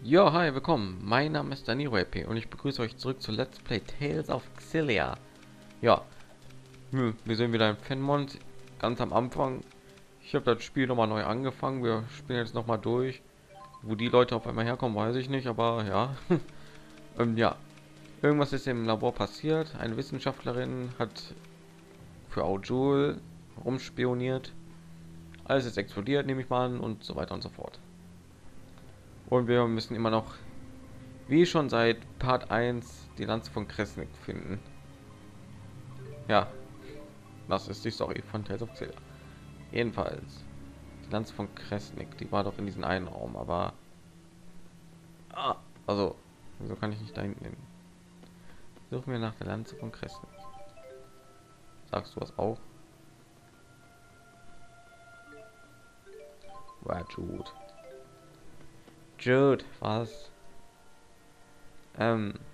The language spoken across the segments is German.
Ja, hi, willkommen. Mein Name ist Danilo EP und ich begrüße euch zurück zu Let's Play Tales of Xillia. Ja, wir sind wieder im Fenmont, ganz am Anfang. Ich habe das Spiel noch mal neu angefangen. Wir spielen jetzt noch mal durch. Wo die Leute auf einmal herkommen, weiß ich nicht, aber ja. Ja, irgendwas ist im Labor passiert. Eine Wissenschaftlerin hat für Aujul rumspioniert. Alles ist explodiert, nehme ich mal an, und so weiter und so fort. Und wir müssen immer noch, wie schon seit Part 1, die Lanze von Kresnik finden. Ja, das ist die Story von Tales of Xillia. Jedenfalls, die Lanze von Kresnik, die war doch in diesem einen Raum, aber... also, wieso kann ich nicht da hinten hin? Suchen wir nach der Lanze von Kresnik. Sagst du was auch? War Jude. Jude, was? Ähm...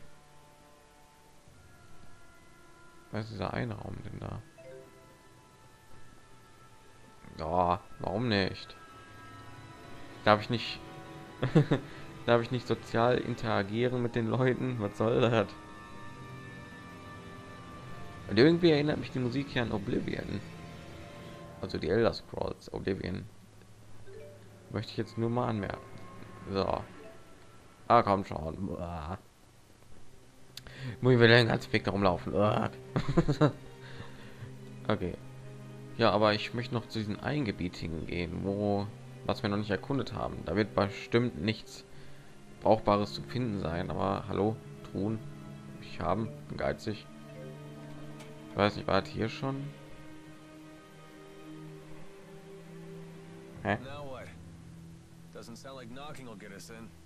Was ist dieser eine Raum denn da? Ja, warum nicht? Darf ich nicht... Darf ich nicht sozial interagieren mit den Leuten? Was soll das? Und irgendwie erinnert mich die Musik hier an Oblivion. Also die Elder Scrolls Oblivion. Möchte ich jetzt nur mal anmerken. So. Ah, komm schon. Uah. Muss ich wieder den ganzen Weg darum laufen. Uah. Okay. Ja, aber ich möchte noch zu diesem einen Gebiet hingehen, wo was wir noch nicht erkundet haben. Da wird bestimmt nichts Brauchbares zu finden sein. Aber hallo, Truhen. Ich haben, bin geizig. Ich weiß nicht, war das hier schon? Hä? Now what? Doesn't sound like knocking will get us in.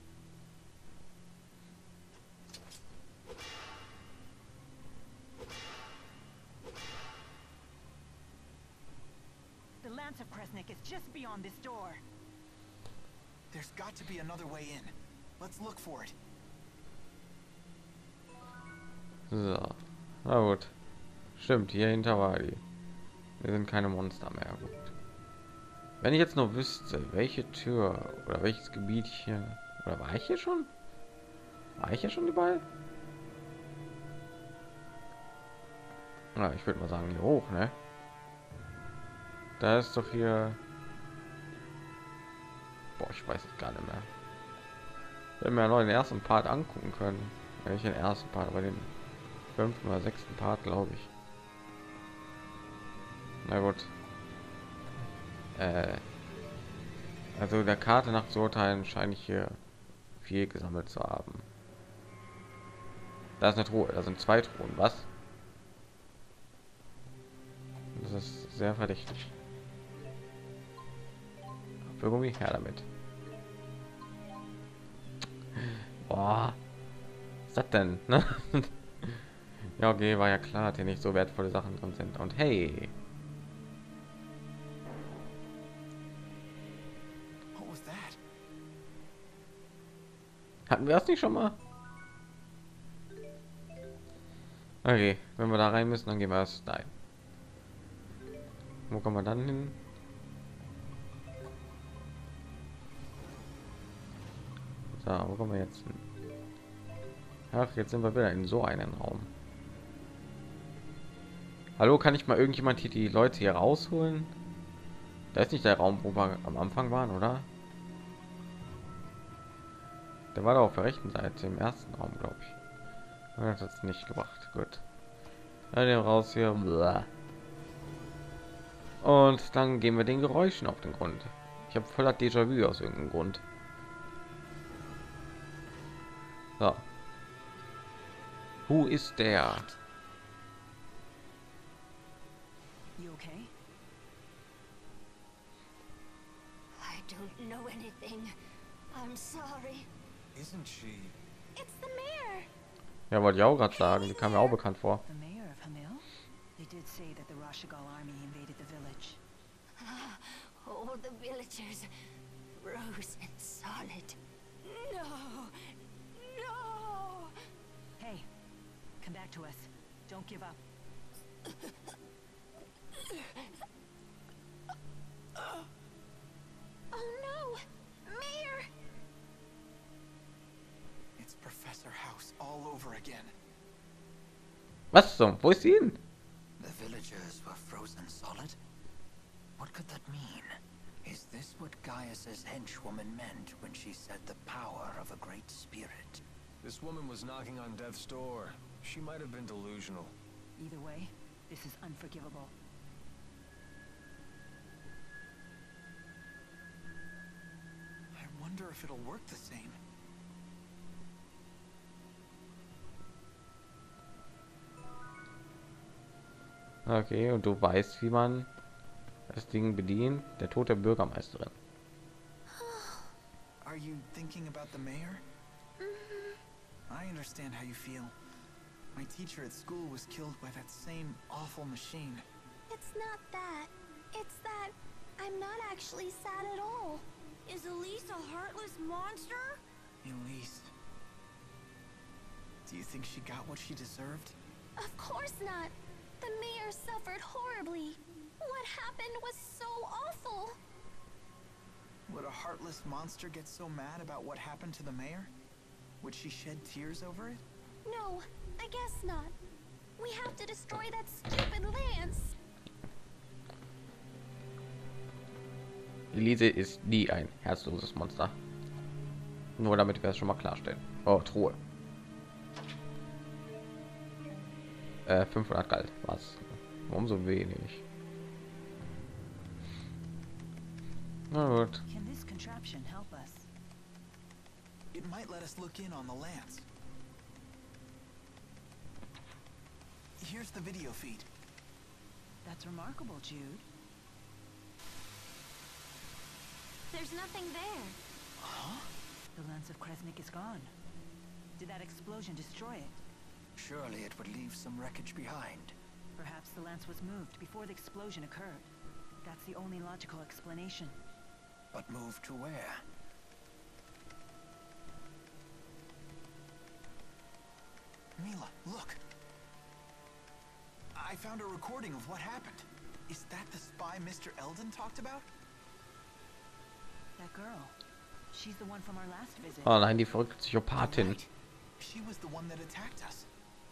The Lance of Kresnik is just beyond this door. There's got to be another way in. Let's look for it. So. Na gut. Stimmt, hier hinter war die. Wir sind keine Monster mehr. Gut. Wenn ich jetzt nur wüsste, welche Tür oder welches Gebiet hier, oder war ich hier schon? War ich hier schon überall? Na, ich würde mal sagen, hier hoch, ne? Da ist doch hier. Boah, ich weiß es gar nicht mehr. Wenn wir noch den ersten Part angucken können, wenn ich den ersten Part, aber den 5. oder 6. Part, glaube ich. Na gut. Also der Karte nach zu urteilen scheine ich hier viel gesammelt zu haben. Da ist eine Truhe, da sind 2 Truhen, was? Das ist sehr verdächtig. Apfelgummi, her damit. Boah, was ist das denn? Ne? Ja, okay, war ja klar, dass hier nicht so wertvolle Sachen drin sind. Und hey, What was that? hatten wir das nicht schon mal? Okay, wenn wir da rein müssen, dann gehen wir erst rein. Wo kommen wir dann hin? So, wo kommen wir jetzt hin? Ach, jetzt sind wir wieder in so einen Raum. Hallo, kann ich mal irgendjemand hier die Leute hier rausholen? Da ist nicht der Raum, wo wir am Anfang waren, oder? Der war da auf der rechten Seite im ersten Raum, glaube ich. Das hat es nicht gebracht. Gut. Ja, den raus hier. Blah. Und dann gehen wir den Geräuschen auf den Grund. Ich habe voller Déjà-vu aus irgendeinem Grund. So. Who is there? You okay? I don't know anything. I'm sorry. Isn't she? It's the mayor. Ja, wollte ich auch gerade sagen. Die kam mir auch bekannt vor. The mayor of Hamil? They did say that the Rashigal army invaded the village. All the villagers froze and solid. No! No! Hey, come back to us. Don't give up. Oh no! Mayor! over again. Was zum? Wo ist sie hin? The villagers were frozen solid? What could that mean? Is this what Gaius's henchwoman meant when she said the power of a great spirit? This woman was knocking on death's door. She might have been delusional. Either way, this is unforgivable. I wonder if it'll work the same. Okay, und du weißt, wie man das Ding bedient? Der Tod der Bürgermeisterin. Are you thinking about the mayor? I understand how you feel. My teacher at school was killed by that same awful machine. It's not that. It's that I'm not actually sad at all. Is Elise a heartless monster? Elise. Do you think she got what she deserved? Of course not. The mayor suffered horribly. What happened was so awful. Would a heartless monster get so mad about what happened to the mayor? Would she shed tears over it? No, I guess not. We have to destroy that stupid lance. Elise ist nie ein herzloses Monster. Nur damit wir es schon mal klarstellen. Oh, Truhe. 500 Geld. Was? Warum so wenig? Na gut. Can this contraption help us? It might let us look in on the lance. Here's the video feed. That's remarkable, Jude. There's nothing there. The lance of Kresnik is gone. Did that explosion destroy it? Surely it would leave some wreckage behind. Perhaps the lance was moved before the explosion occurred. That's the only logical explanation. But moved to where? Mila, look. I found a recording of what happened. Is that the spy Mr. Eldon talked about? That girl. She's the one from our last visit. Oh nein, die verrückte Psychopathin. Right. She was the one that attacked us.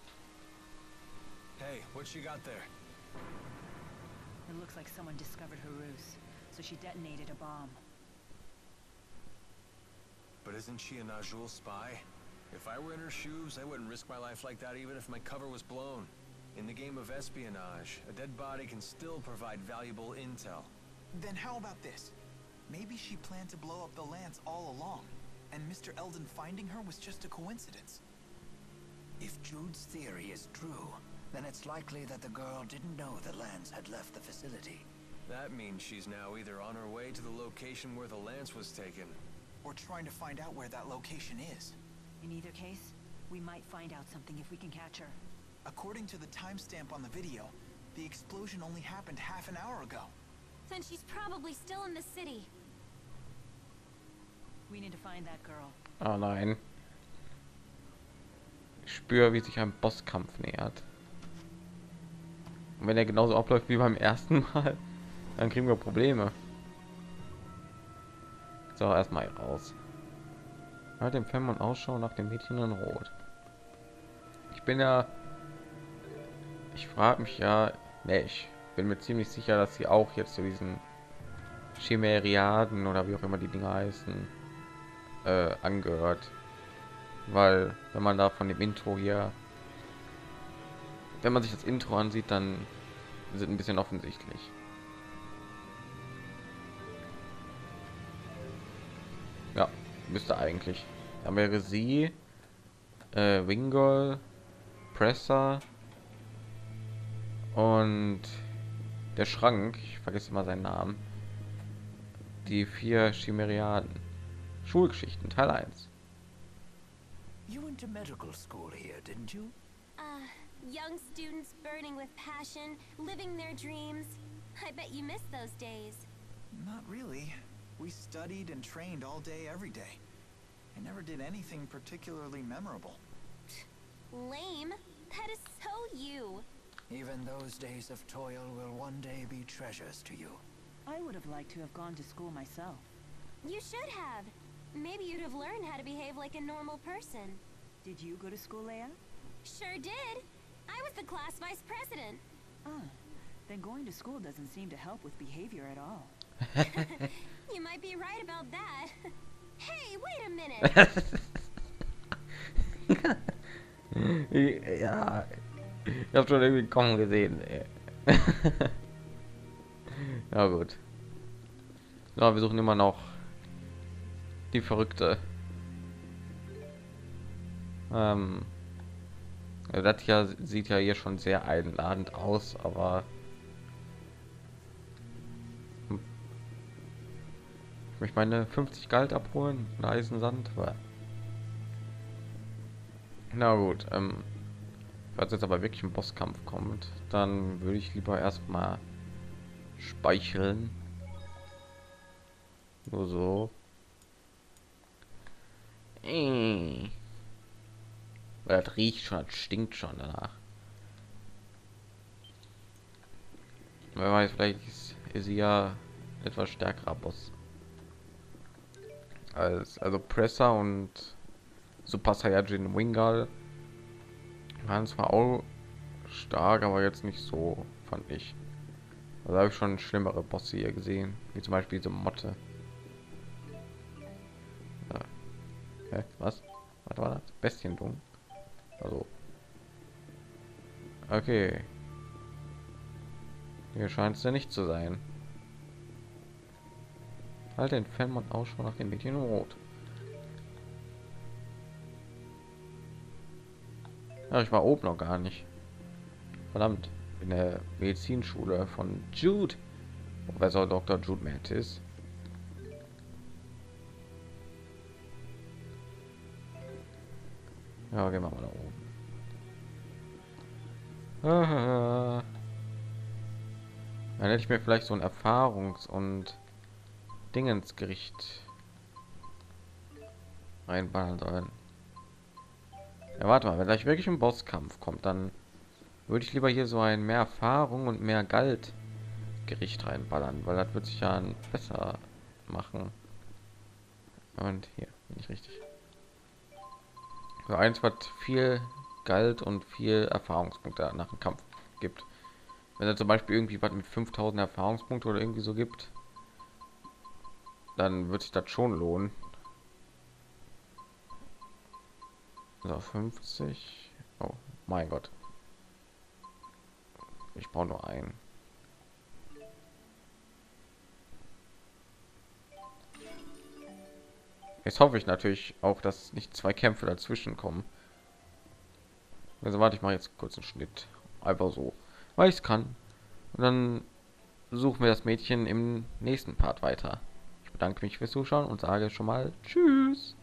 Hey, what she got there? It looks like someone discovered her ruse, so she detonated a bomb. But isn't she a Najul spy? If I were in her shoes, I wouldn't risk my life like that even if my cover was blown. In the game of espionage, a dead body can still provide valuable intel. Then how about this? Maybe she planned to blow up the lance all along, and Mr. Eldon finding her was just a coincidence. If Jude's theory is true, then it's likely that the girl didn't know the lance had left the facility. That means she's now either on her way to the location where the lance was taken. Or trying to find out where that location is. In either case, we might find out something if we can catch her. According to the timestamp on the video, the explosion only happened half an hour ago. Then she's probably still in the city. We need to find that girl. Oh nein. Ich spüre, wie sich ein Bosskampf nähert. Und wenn er genauso abläuft wie beim ersten Mal, dann kriegen wir Probleme. So, erstmal raus. Halt dem Femme und Ausschau nach dem Mädchen in Rot. Ich frage mich ja, ne, ich bin mir ziemlich sicher, dass sie auch jetzt zu diesen Chimeriaden oder wie auch immer die Dinger heißen, angehört. Weil, wenn man da von dem Intro hier, wenn man sich das Intro ansieht, dann sind ein bisschen offensichtlich. Ja, müsste eigentlich. Dann wäre sie, Wingol, Presser und der Schrank, ich vergesse immer seinen Namen. Die 4 Chimeriaden. Schulgeschichten, Teil 1. You went to medical school here, didn't you? Young students burning with passion, living their dreams. I bet you miss those days. Not really. We studied and trained all day, every day. I never did anything particularly memorable. Lame. That is so you. Even those days of toil will one day be treasures to you. I would have liked to have gone to school myself. You should have. Maybe you'd have learned how to behave like a normal person. Did you go to school, Leia? Sure did. I was the class vice president. Oh, then going to school doesn't seem to help with behavior at all. You might be right about that. Hey, wait a minute. Ja, ich habe schon irgendwie kommen gesehen. Ey. Ja gut. Ja, wir suchen immer noch die Verrückte. Ja, das hier sieht ja hier schon sehr einladend aus, aber ich möchte meine 50 Galt abholen, Eisensand, aber na gut. Falls jetzt aber wirklich ein Bosskampf kommt, dann würde ich lieber erstmal speicheln. Nur so. Weil das riecht schon, das stinkt schon danach. Wer weiß, vielleicht ist sie ja etwas stärkerer Boss. Also Presser und Super Saiyajin Wingal waren zwar auch stark, aber jetzt nicht so, fand ich. Also habe ich schon schlimmere Bosse hier gesehen, wie zum Beispiel diese Motte. Ja. Hä? Was war das? Bestiendung. Also. Okay. Hier scheint es ja nicht zu sein. Halt den Fenmon Ausschau nach dem Mädchen rot. Ja, ich war oben noch gar nicht. Verdammt. In der Medizinschule von Jude. Professor Dr. Jude Mantis. Ja, gehen wir mal nach oben. Dann hätte ich mir vielleicht so ein Erfahrungs- und Dingensgericht reinballern sollen. Ja, warte mal, wenn gleich wirklich ein Bosskampf kommt, dann würde ich lieber hier so ein mehr Erfahrung und mehr Geld Gericht reinballern, weil das wird sich ja besser machen. Und hier bin ich richtig. So eins, was viel Geld und viel Erfahrungspunkte nach dem Kampf gibt. Wenn er zum Beispiel irgendwie was mit 5000 Erfahrungspunkte oder irgendwie so gibt, dann wird sich das schon lohnen. So 50. Oh mein Gott. Ich brauche nur einen. Jetzt hoffe ich natürlich auch, dass nicht zwei Kämpfe dazwischen kommen. Also warte, ich mache jetzt kurz einen Schnitt. Einfach so, weil ich es kann. Und dann suchen wir das Mädchen im nächsten Part weiter. Ich bedanke mich fürs Zuschauen und sage schon mal Tschüss.